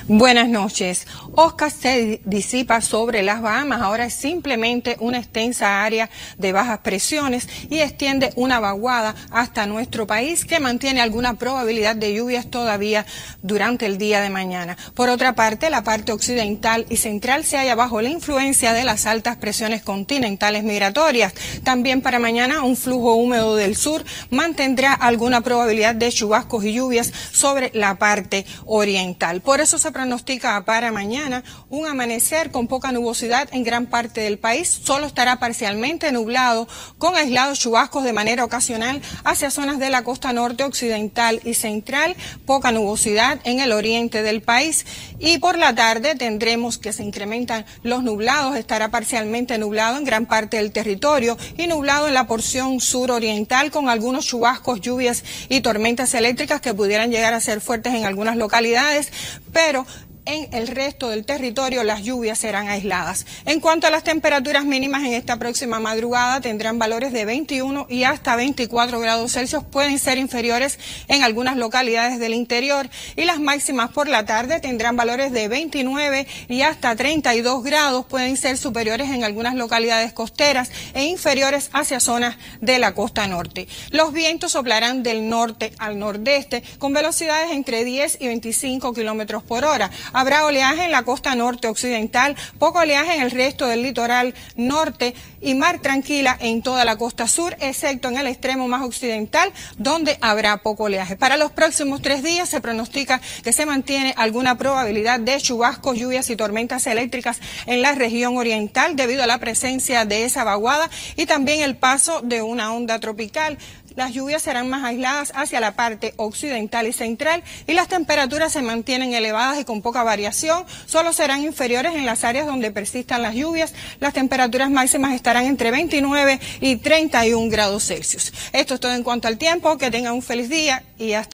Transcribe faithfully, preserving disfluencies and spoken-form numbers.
Buenas noches. Oscar se disipa sobre las Bahamas, ahora es simplemente una extensa área de bajas presiones y extiende una vaguada hasta nuestro país que mantiene alguna probabilidad de lluvias todavía durante el día de mañana. Por otra parte, la parte occidental y central se halla bajo la influencia de las altas presiones continentales migratorias. También para mañana un flujo húmedo del sur mantendrá alguna probabilidad de chubascos y lluvias sobre la parte oriental. Por eso se pronostica para mañana un amanecer con poca nubosidad en gran parte del país. Solo estará parcialmente nublado con aislados chubascos de manera ocasional hacia zonas de la costa norte, occidental y central. Poca nubosidad en el oriente del país. Y por la tarde tendremos que se incrementan los nublados. Estará parcialmente nublado en gran parte del territorio y nublado en la porción suroriental con algunos chubascos, lluvias y tormentas eléctricas que pudieran llegar a ser fuertes en algunas localidades, pero en el resto del territorio las lluvias serán aisladas. En cuanto a las temperaturas mínimas en esta próxima madrugada, tendrán valores de veintiuno y hasta veinticuatro grados Celsius, pueden ser inferiores en algunas localidades del interior, y las máximas por la tarde tendrán valores de veintinueve y hasta treinta y dos grados, pueden ser superiores en algunas localidades costeras e inferiores hacia zonas de la costa norte. Los vientos soplarán del norte al nordeste con velocidades entre diez y veinticinco kilómetros por hora. Habrá oleaje en la costa norte occidental, poco oleaje en el resto del litoral norte y mar tranquila en toda la costa sur, excepto en el extremo más occidental, donde habrá poco oleaje. Para los próximos tres días se pronostica que se mantiene alguna probabilidad de chubascos, lluvias y tormentas eléctricas en la región oriental debido a la presencia de esa vaguada y también el paso de una onda tropical. Las lluvias serán más aisladas hacia la parte occidental y central y las temperaturas se mantienen elevadas y con poca variación. Solo serán inferiores en las áreas donde persistan las lluvias. Las temperaturas máximas estarán entre veintinueve y treinta y un grados Celsius. Esto es todo en cuanto al tiempo. Que tengan un feliz día y hasta